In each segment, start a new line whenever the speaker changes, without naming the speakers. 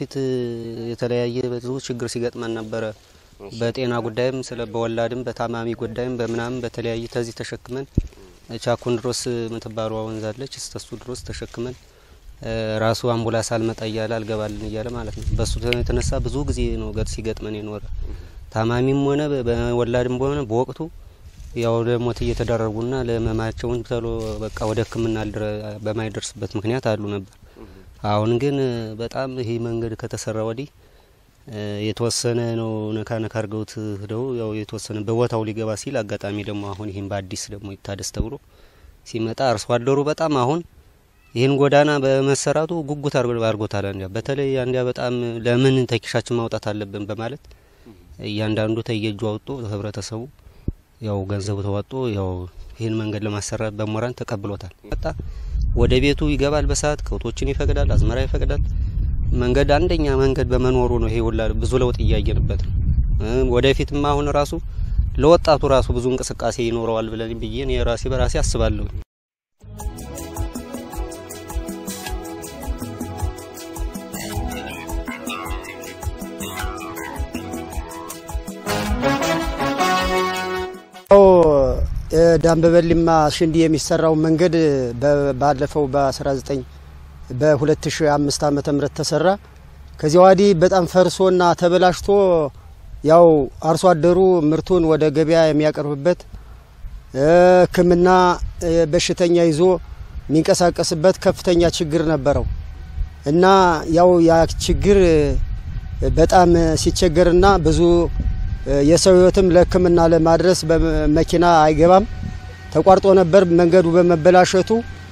በፊት የተለያየ ብዙ ችግር ሲገጥመን ነበር በጤና ጉዳይም ስለ በወላድም በታማሚ ጉዳይም በመናም በተለያየ ተዚ ተሸክመን ቻኩንድሮስ ምትባሩ ወንዛለች እስተሱ ድሮስ ተሸክመን ራሱ አምቡላንስ አልመጣ ይያለ አልገባልን ይያለ ማለት ነው በሱ የተነሳ ብዙ ጊዜ ነው ገጥ ሲገጥመን የኖረ ታማሚም ሆነ በወላድም ሆነ በወቅቱ ያው ለሞት እየተደረጉና ለመማቸውን ተሎ በቃ ወደ ህክምና በማይደርስበት ምክንያት አሉ ነበር አሁን ግን በጣም ይሄ መንገድ ከተሰራ ወዲህ የተወሰነ ነው ነካነካ አርገውት ሄደው ያው የተወሰነ በቦታው ሊገባ ሲል አጋጣሚ ደግሞ አሁን ይሄን በአዲስ ደግሞ ይታደስ ተብሎ ሲመጣ አርሶ አደሩ በጣም አሁን ይሄን ጎዳና በመሰራቱ ጉጉት አርጎታል አንዲያ በተለይ አንዲያ በጣም ለምን ተኪሻችን ማውጣት አለብን በማለት ያንዳንዱ ተየጁ አውጦ ህብረተሰቡ ያው ገንዘቡ ተዋጦ ያው ይሄን መንገድ ለማሰራት በመራን ተቀብሎታል መጣ ወደ ቤቱ ይገባል በሰዓት ከውቶችን ይፈቅዳል አዝመራ ይፈቅዳል መንገድ አንደኛ መንገድ በመኖሩ ነው ይሄ ሁላ ብዙ ለውጥ ያያየንበት ወደፊትም አሁን ራሱ ለወጣቱ ራሱ ብዙ እንቅስቃሴ ይኖረዋል ብለን ብዬ ነው ራሴ በራሴ አስባለሁ
ዳምበበልማ ሽንዲ የሚሰራው መንገድ ባለፈው በ2005 ዓመተ ምህረት ተሰራ ከዚህ ወዲህ በጣም ፈርሶና ተበላሽቶ ያው አርሶ አደሩ ምርቱን ወደ ገበያ የሚያቀርብበት ህክምና በሽተኛ ይዞ የሚንቀሳቀስበት ከፍተኛ ችግር ነበረው እና ያው ያ ችግር በጣም ሲቸገርና ብዙ የሰው ህይወትም ለህክምና ለማድረስ በመኪና አይገባም ተቋርጦ ነበር መንገዱ በመበላሸቱ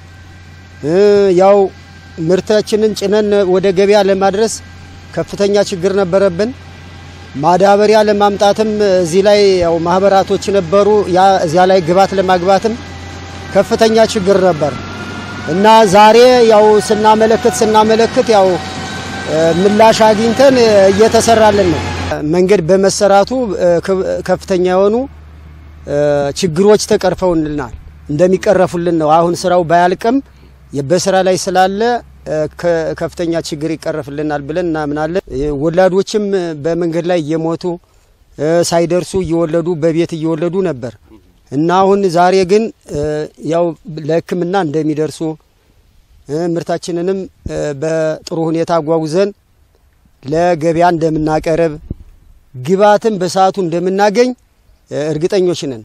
ያው ምርታችንን ጭነን ወደ ገበያ ለማድረስ ከፍተኛ ችግር ነበረብን ማዳበሪያ ለማምጣትም እዚ ላይ ያው ማህበራቶች ነበሩ ያ እዚያ ላይ ግባት ለማግባትም ከፍተኛ ችግር ነበር እና ዛሬ ያው ስናመለክት ያው ምላሽ አግኝተን እየተሰራልን ነው መንገድ በመሰራቱ ከፍተኛ የሆኑ ችግሮች ተቀርፈውልናል እንደሚቀረፉልን ነው አሁን ስራው ባያልቅም የበስራ ላይ ስላለ ከፍተኛ ችግር ይቀርፍልናል ብለን እናምናለን ወላዶችም በመንገድ ላይ እየሞቱ ሳይደርሱ እየወለዱ በቤት እየወለዱ ነበር እና አሁን ዛሬ ግን ያው ለህክምና እንደሚደርሱ ምርታችንንም በጥሩ ሁኔታ ጓጉዘን ለገበያ እንደምናቀርብ ግባትን በሰዓቱ እንደምናገኝ እርግጠኞች ነን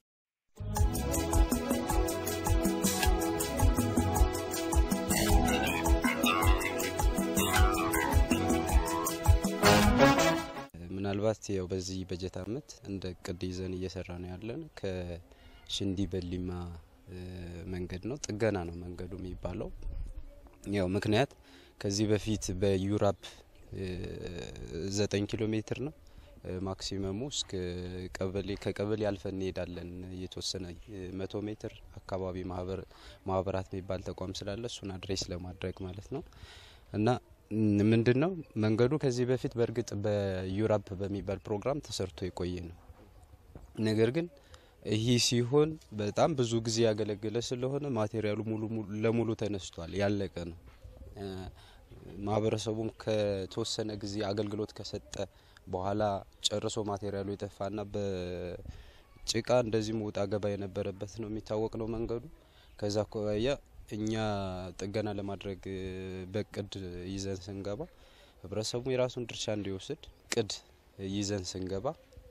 ምናልባት ያው በዚህ በጀት አመት እንደ ቅድ ይዘን እየሰራ ነው ያለን ከሽንዲ በሊማ መንገድ ነው ጥገና ነው መንገዱ የሚባለው ያው ምክንያት ከዚህ በፊት በዩራፕ 9 ኪሎ ሜትር ነው ማክሲመሙ እስከ ከቀበሌ አልፈን እንሄዳለን የተወሰነ 100 ሜትር አካባቢ ማህበራት የሚባል ተቋም ስላለ እሱን አድሬስ ለማድረግ ማለት ነው እና ምንድነው መንገዱ ከዚህ በፊት በርግጥ በዩራፕ በሚባል ፕሮግራም ተሰርቶ የቆየ ነው ነገር ግን ይሄ ሲሆን በጣም ብዙ ጊዜ ያገለገለ ስለሆነ ማቴሪያሉ ሙሉ ተነስቷል ያለቀ ነው ማህበረሰቡም ከተወሰነ ጊዜ አገልግሎት ከሰጠ በኋላ ጨርሶ ማቴሪያሉ ይተፋና በጭቃ እንደዚህ ሞጣ ገባ የነበረበት ነው የሚታወቅ ነው መንገዱ ከዛ ኮያ እኛ ጥገና ለማድረግ በቅድ ይዘን ስንገባ ህብረተሰቡ የራሱን ድርሻ እንዲወስድ ቅድ ይዘን ስንገባ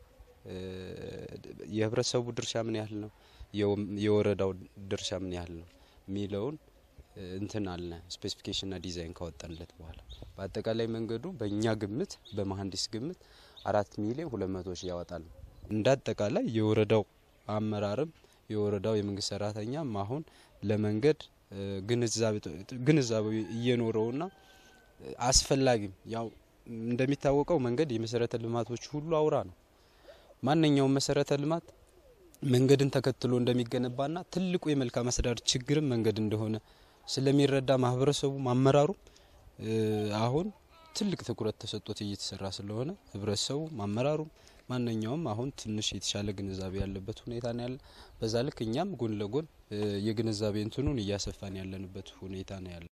የህብረተሰቡ ድርሻ ምን ያህል ነው የወረዳው ድርሻ ምን ያህል ነው ሚለውን እንትን አለ ስፔሲፊኬሽን እና ዲዛይን ካወጣንለት በኋላ በአጠቃላይ መንገዱ በእኛ ግምት በመሐንዲስ ግምት 4 ሚሊዮን 200 ሺህ ያወጣል እንዳጠቃላይ የወረዳው አመራርም የወረዳው የመንግስት ሰራተኛ ማሁን ለመንገድ ግንዛቤ እየኖረውና አስፈላጊም ያው እንደሚታወቀው መንገድ የመሰረተ ልማቶች ሁሉ አውራ ነው ማንኛውም መሰረተ ልማት መንገድን ተከትሎ እንደሚገነባና ትልቁ የመልካም አስተዳደር ችግር መንገድ እንደሆነ ስለሚረዳ ማህበረሰቡ ማመራሩ አሁን ትልቅ ትኩረት ተሰጥቶት እየተሰራ ስለሆነ ህብረተሰቡ ማመራሩ ማንኛውም አሁን ትንሽ የተሻለ ግንዛቤ ያለበት ሁኔታ ነው ያለ በዛ ልክ እኛም ጎን ለጎን የግንዛቤ እንትኑን እያሰፋን ያለንበት ሁኔታ ነው ያለ